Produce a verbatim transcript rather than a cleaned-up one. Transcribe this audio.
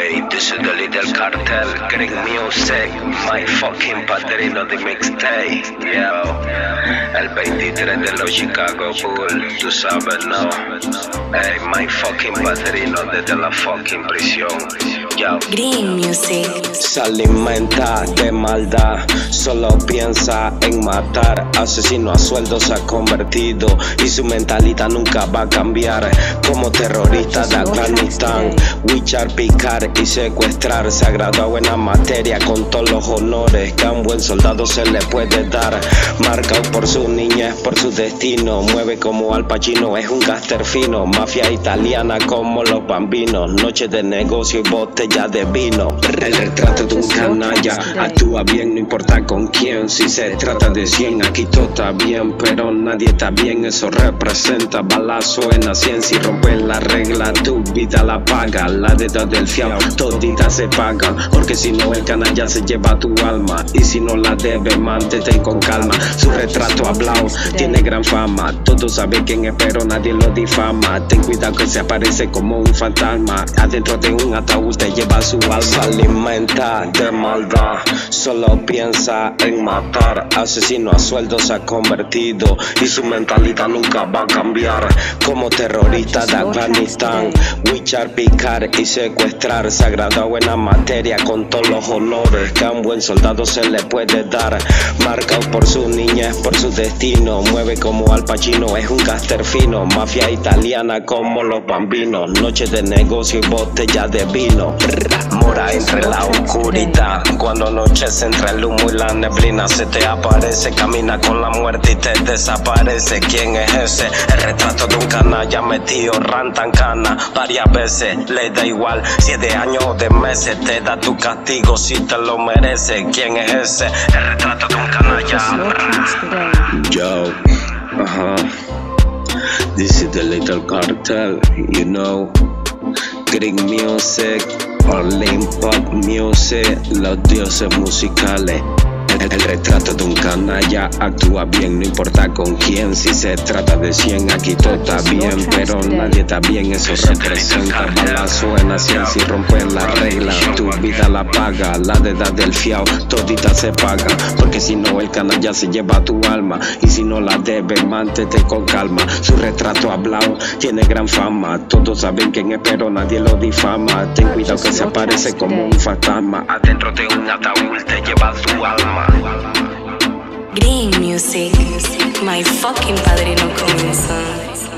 Hey, this is the Little Cartel, Green Music, my fucking padrino de mixtape, yo. El veintitrés de los Chicago Bulls, tú sabes, no. Hey, my fucking padrino desde la fucking prisión, yo. Green Music. Se alimenta de maldad, solo piensa en matar. Asesino a sueldo se ha convertido y su mentalidad nunca va a cambiar. Como terrorista de Afganistán, wichar, picar y secuestrar. Se ha graduado en la materia con todos los honores que a un buen soldado se le puede dar. Marcado por su niñez, por su destino, mueve como Al Pacino, es un gángster fino. Mafia italiana como los bambinos, noches de negocio y botella de vino. El retrato de un canalla, actúa bien, no importa con quién. Si se trata de cien, aquí todo está bien, pero nadie está bien. Eso representa balazo en la ciencia y romper la regla. Tu vida la paga, la deuda del fiado, todita se paga. Porque si no el canalla se lleva tu alma, y si no la debe, mantente con calma. Su retrato hablado tiene gran fama, todos saben quién es pero nadie lo difama. Ten cuidado que se aparece como un fantasma, adentro de un ataúd te lleva su alma. Se alimenta de maldad, solo piensa en matar. Asesino a sueldo se ha convertido y su mentalidad nunca va a cambiar. Como terrorista de Afganistán, wichar, picar y secuestrar. Se ha graduado en la materia con todos los honores que a un buen soldado se le puede dar. Marcado por su niñez, por su destino, mueve como Al Pacino, es un gángster fino. Mafia italiana como los bambinos, noches de negocio y botella de vino. Mora entre la oscuridad, cuando anochece entre el humo y la neblina. Se te aparece, camina con la muerte y te desaparece. ¿Quién es ese? El retrato de un canalla metido rantancana. Varias veces le da igual si es de años o de meses, te da tu castigo si te lo merece. ¿Quién es ese? El retrato de un canalla. Yo, uh-huh. This is the Little Cartel, you know. Green Music, Olympic Music, los dioses musicales. El, el retrato de un canalla actúa bien, no importa con quién. Si se trata de cien, aquí todo está bien, pero nadie está bien. Eso representa balazo en la ciencia y romper la regla. Tu vida la paga, la deuda del fiao, todita se paga. Porque si no el canalla se lleva tu alma, y si no la debe, mantente con calma. Su retrato hablado tiene gran fama, todos saben quién es pero nadie lo difama. Ten cuidado que se aparece como un fantasma, adentro de un ataúd te lleva tu alma. Green Music, my fucking padrino comenzó.